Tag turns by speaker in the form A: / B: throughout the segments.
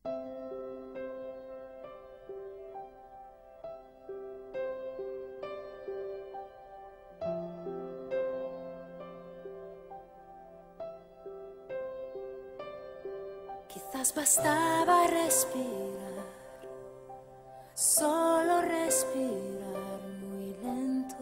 A: Quizás bastaba respirar, solo respirar muy lento.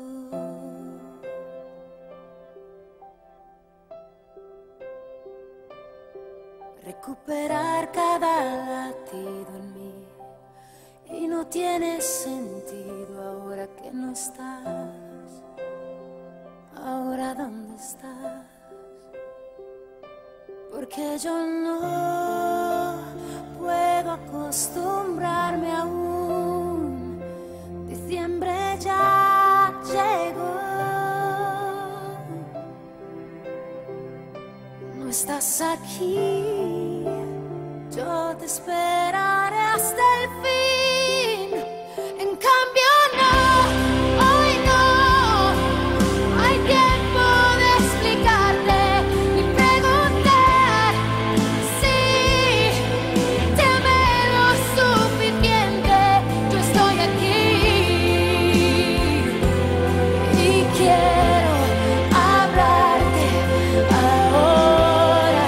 A: Recuperar cada latido en mí, y no tiene sentido ahora que no estás. Ahora ¿dónde estás? Porque yo no puedo acostumbrarme aún. Diciembre ya llegó. No estás aquí, yo te esperaré hasta el fin. En cambio no, hoy no hay tiempo de explicarte ni preguntar si te amé lo suficiente. Yo estoy aquí y quiero hablarte ahora,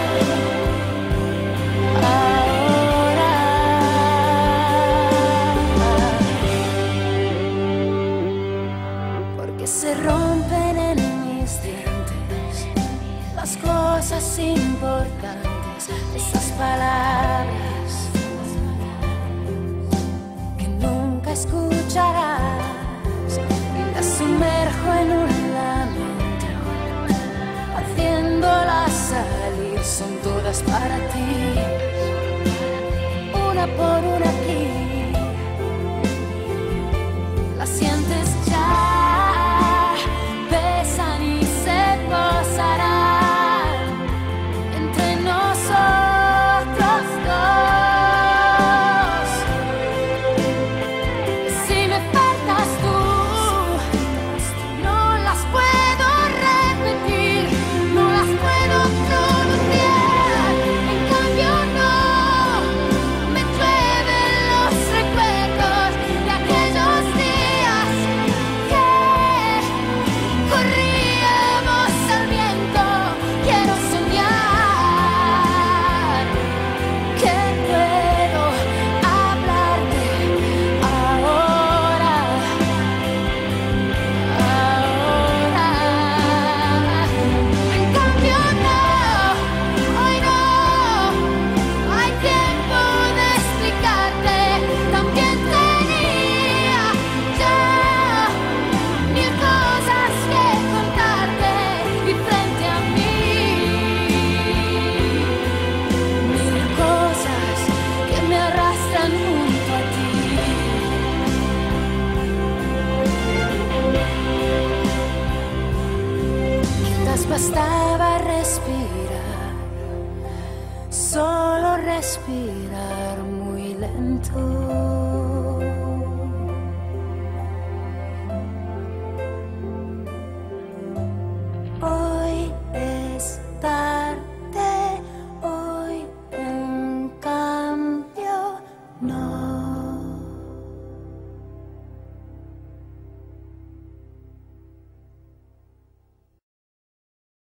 A: porque se rompen en mis dientes las cosas importantes, esas palabras que nunca escucharás, y las sumerjo en un lamento, haciéndolas salir. Son todas para ti, una por una aquí. Las sientes ya, pesan y se posarán entre nosotros dos. Si me faltas tú, no las puedo repetir, no las puedo pronunciar. En cambio no, me llueven los recuerdos de aquellos días que corríamos al viento. Quiero soñar que puedo hablarte ahora, En cambio no, hoy no hay tiempo de explicarte. También tenía ya mil cosas que contarte, y frente a mí mil cosas que me arrastran junto a ti. Quizás bastaba respirar, solo respirar muy lento.